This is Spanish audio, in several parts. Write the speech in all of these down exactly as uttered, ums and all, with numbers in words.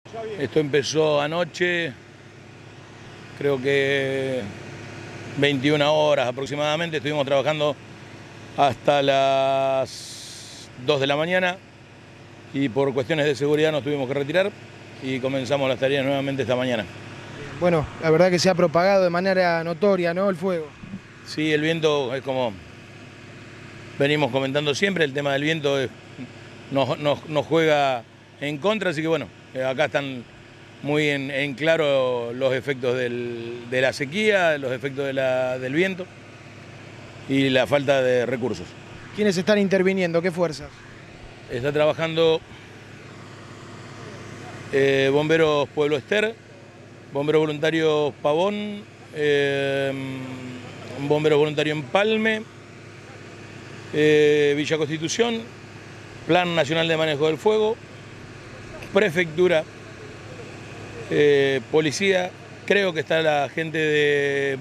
Esto empezó anoche, creo que veintiuna horas aproximadamente, estuvimos trabajando hasta las dos de la mañana y por cuestiones de seguridad nos tuvimos que retirar y comenzamos las tareas nuevamente esta mañana. Bueno, la verdad que se ha propagado de manera notoria, ¿no?, el fuego. Sí, el viento es como venimos comentando siempre, el tema del viento es, nos, nos, nos juega en contra, así que bueno, acá están muy en, en claro los efectos del, de la sequía, los efectos de la, del viento y la falta de recursos. ¿Quiénes están interviniendo? ¿Qué fuerzas? Está trabajando eh, Bomberos Pueblo Ester, Bomberos Voluntarios Pavón, eh, Bomberos Voluntarios Empalme, eh, Villa Constitución, Plan Nacional de Manejo del Fuego, Prefectura, eh, Policía, creo que está la gente de,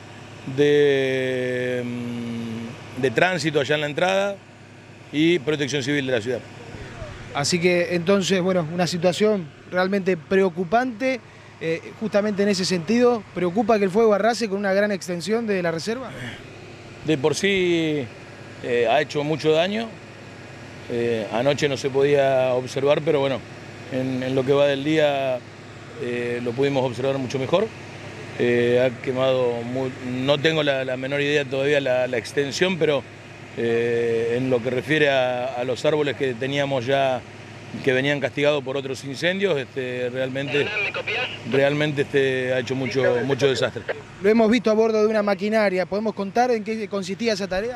de, de tránsito allá en la entrada y Protección Civil de la ciudad. Así que entonces, bueno, una situación realmente preocupante. Eh, justamente en ese sentido, ¿preocupa que el fuego arrase con una gran extensión de la reserva? De por sí eh, ha hecho mucho daño. Eh, anoche no se podía observar, pero bueno, en, en lo que va del día eh, lo pudimos observar mucho mejor. Eh, ha quemado, muy, no tengo la, la menor idea todavía la, la extensión, pero eh, en lo que refiere a, a los árboles que teníamos ya, que venían castigados por otros incendios, este, realmente, realmente este, ha hecho mucho, mucho desastre. Lo hemos visto a bordo de una maquinaria. ¿Podemos contar en qué consistía esa tarea?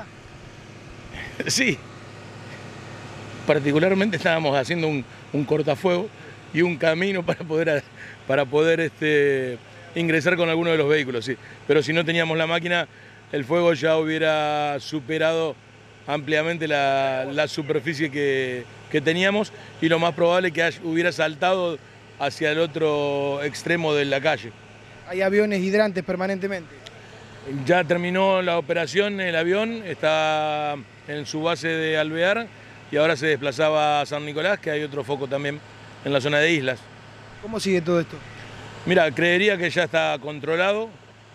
Sí. Particularmente estábamos haciendo un, un cortafuego y un camino para poder, para poder este, ingresar con alguno de los vehículos, sí. Pero si no teníamos la máquina, el fuego ya hubiera superado ampliamente la, la superficie que, que teníamos y lo más probable es que hubiera saltado hacia el otro extremo de la calle. ¿Hay aviones hidrantes permanentemente? Ya terminó la operación, el avión está en su base de Alvear y ahora se desplazaba a San Nicolás, que hay otro foco también en la zona de Islas. ¿Cómo sigue todo esto? Mira, creería que ya está controlado.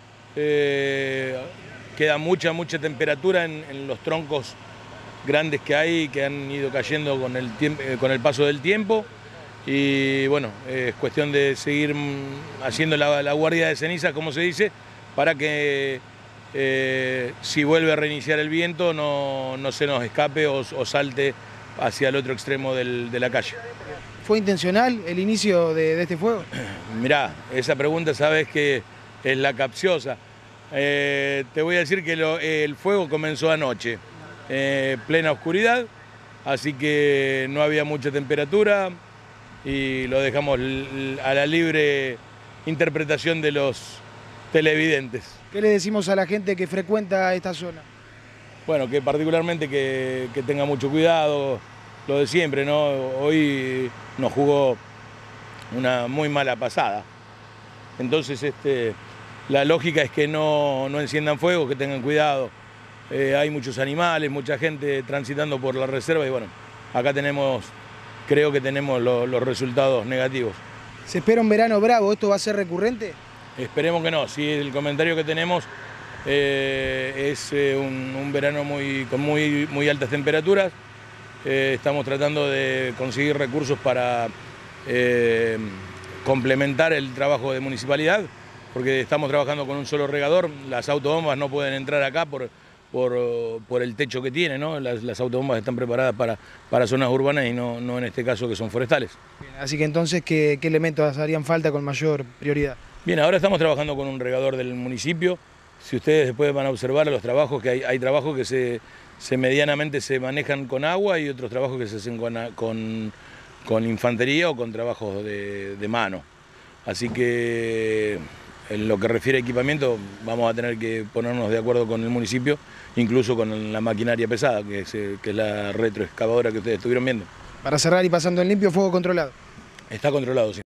Eh, queda mucha, mucha temperatura en, en los troncos grandes que hay, que han ido cayendo con el, tiempo, eh, con el paso del tiempo. Y bueno, eh, es cuestión de seguir haciendo la, la guardia de cenizas, como se dice, para que eh, si vuelve a reiniciar el viento no, no se nos escape o, o salte hacia el otro extremo del, de la calle. ¿Fue intencional el inicio de, de este fuego? Mirá, esa pregunta sabes que es la capciosa. Eh, te voy a decir que lo, el fuego comenzó anoche, eh, plena oscuridad, así que no había mucha temperatura y lo dejamos a la libre interpretación de los televidentes. ¿Qué le decimos a la gente que frecuenta esta zona? Bueno, que particularmente que, que tenga mucho cuidado, lo de siempre, ¿no? Hoy nos jugó una muy mala pasada. Entonces, este, la lógica es que no, no enciendan fuego, que tengan cuidado. Eh, hay muchos animales, mucha gente transitando por la reserva y bueno, acá tenemos, creo que tenemos lo, los resultados negativos. ¿Se espera un verano bravo? ¿Esto va a ser recurrente? Esperemos que no. Sí, el comentario que tenemos eh, es eh, un, un verano muy, con muy, muy altas temperaturas. Eh, estamos tratando de conseguir recursos para eh, complementar el trabajo de municipalidad, porque estamos trabajando con un solo regador. Las autobombas no pueden entrar acá por, por, por el techo que tiene, ¿no? Las, las autobombas están preparadas para, para zonas urbanas y no, no en este caso que son forestales. Bien, así que entonces, ¿qué, qué elementos harían falta con mayor prioridad? Bien, ahora estamos trabajando con un regador del municipio. Si ustedes después van a observar los trabajos, que hay, hay trabajos que se, se medianamente se manejan con agua y otros trabajos que se hacen con, con, con infantería o con trabajos de, de mano. Así que en lo que refiere a equipamiento vamos a tener que ponernos de acuerdo con el municipio, incluso con la maquinaria pesada, que es, que es la retroexcavadora que ustedes estuvieron viendo. Para cerrar y pasando en limpio, fuego controlado. Está controlado, sí.